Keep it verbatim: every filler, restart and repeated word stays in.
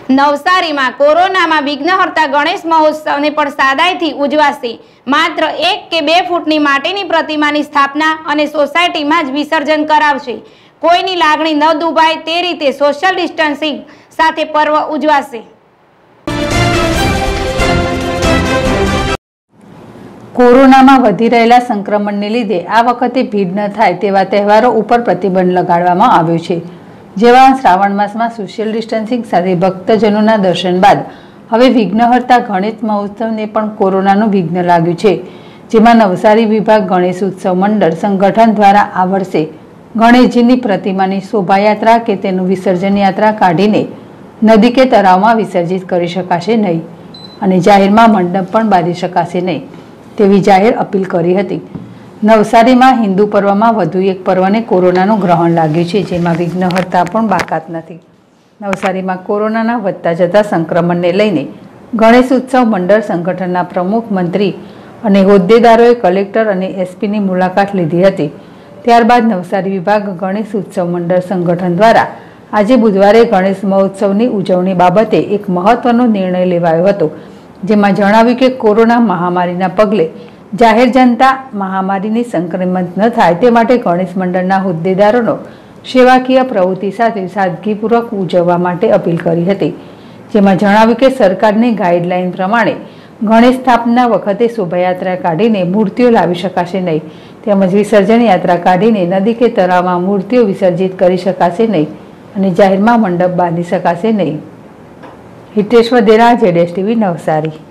નવસારીમાં કોરોનામાં વિઘ્નહર્તા ગણેશ મહોત્સવને પણ સાદાઈથી ઉજવાશે। માત્ર એક કે બે ફૂટની માટીની પ્રતિમાની સ્થાપના અને સોસાયટીમાં જ વિસર્જન કરાવશે। કોઈની લાગણી ન દુભાય તે રીતે સોશિયલ ડિસ્ટન્સિંગ સાથે પર્વ ઉજવાશે। કોરોનામાં વધી રહેલા સંક્રમણને લીધે આ વખતે ભીડ ન થાય તેવા તહેવારો ઉપર પ્રતિબંધ લગાડવામાં આવ્યો છે। જેવા શ્રાવણ માસમાં સોશિયલ ડિસ્ટન્સિંગ સાથે ભક્તજનોના દર્શન બાદ હવે વિઘ્નહર્તા ગણેશ મહોત્સવને પણ કોરોનાનું વિઘ્ન લાગ્યું છે। જેમાં નવસારી વિભાગ ગણેશ ઉત્સવ મંડળ સંગઠન દ્વારા આ વર્ષે ગણેશજીની પ્રતિમાની શોભાયાત્રા કે તેનું વિસર્જન યાત્રા કાઢીને નદી કે તળાવમાં વિસર્જિત કરી શકાશે નહીં અને જાહેરમાં મંડપ પણ બાંધી શકાશે નહીં તેવી જાહેર અપીલ કરી હતી। નવસારીમાં હિન્દુ પર્વમાં વધુ એક પર્વને કોરોનાનું ગ્રહણ લાગ્યું છે, જેમાં વિઘ્નહર્તા પણ બાકાત નથી। નવસારીમાં કોરોનાના વધતા જતા સંક્રમણને લઈને ગણેશ ઉત્સવ મંડળ સંગઠનના પ્રમુખ, મંત્રી અને હોદ્દેદારોએ કલેક્ટર અને એસપીની મુલાકાત લીધી હતી। ત્યારબાદ નવસારી વિભાગ ગણેશ ઉત્સવ મંડળ સંગઠન દ્વારા આજે બુધવારે ગણેશ મહોત્સવની ઉજવણી બાબતે એક મહત્વનો નિર્ણય લેવાયો હતો, જેમાં જણાવ્યું કે કોરોના મહામારીના પગલે જાહેર જનતા મહામારીની સંક્રમિત ન થાય તે માટે ગણેશ મંડળના હોદ્દેદારોનો સેવાકીય પ્રવૃત્તિ સાથે સાદગીપૂર્વક ઉજવવા માટે અપીલ કરી હતી। જેમાં જણાવ્યું કે સરકારની ગાઈડલાઈન પ્રમાણે ગણેશ સ્થાપના વખતે શોભાયાત્રા કાઢીને મૂર્તિઓ લાવી શકાશે નહીં, તેમજ વિસર્જન યાત્રા કાઢીને નદી કે તળાવમાં મૂર્તિઓ વિસર્જિત કરી શકાશે નહીં અને જાહેરમાં મંડપ બાંધી શકાશે નહીં। Hitesh Vadhera, Z S T V Navsari.